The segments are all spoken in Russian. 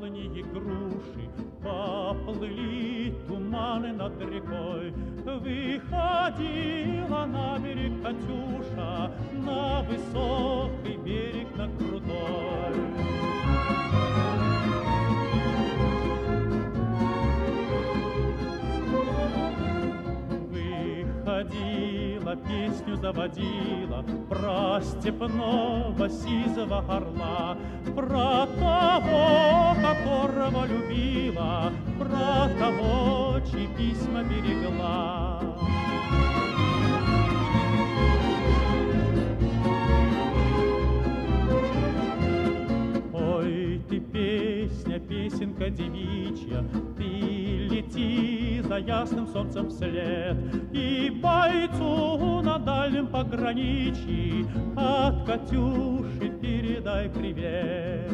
яблони и груши, поплыли туманы над рекой. Выходила на берег Катюша, на высокий берег, на крутой. Выходила, песню заводила про степного сизого орла, про того, которого любила, про того, чьи письма берегла. Ой, ты песня, песенка девичья, ты лети за ясным солнцем вслед, и бойцу на дальнем пограничье от Катюши передай привет.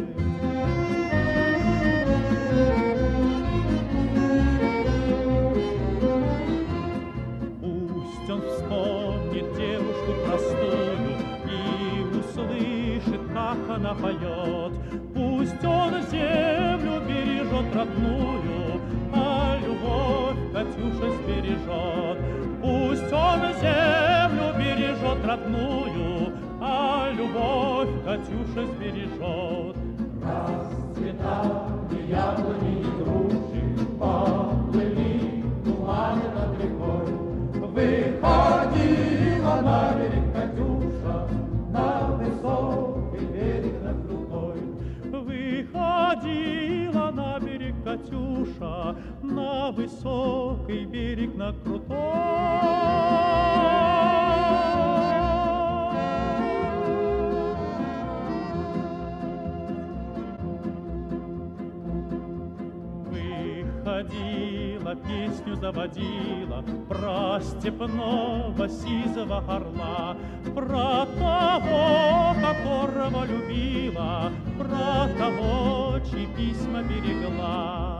Пусть он вспомнит девушку простую и услышит, как она поет. Пусть он землю бережет родную, а любовь Катюша сбережет. Пусть он землю бережет родную, а любовь Катюша сбережет. Расцветали яблони и груши, поплыли туманы над рекой. Выходила на берег Катюша, на высокий берег, на крутой. Выходила на берег Катюша, на высокий берег, на крутой. Выходила, песню заводила про степного сизого орла, про того, которого любила, про того, чьи письма берегла.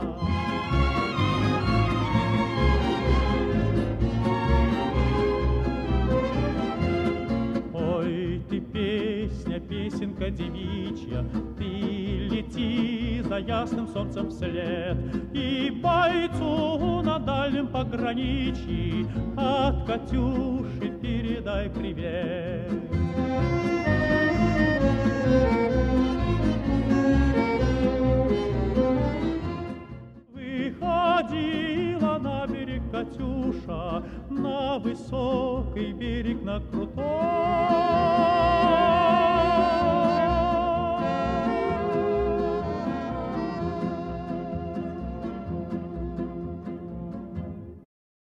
Ой, ты песня, песенка девичья, ты лети за ясным солнцем вслед, и бойцу на дальнем пограничье от Катюши передай привет. Выходила на берег Катюша, на высокий берег, на крутой.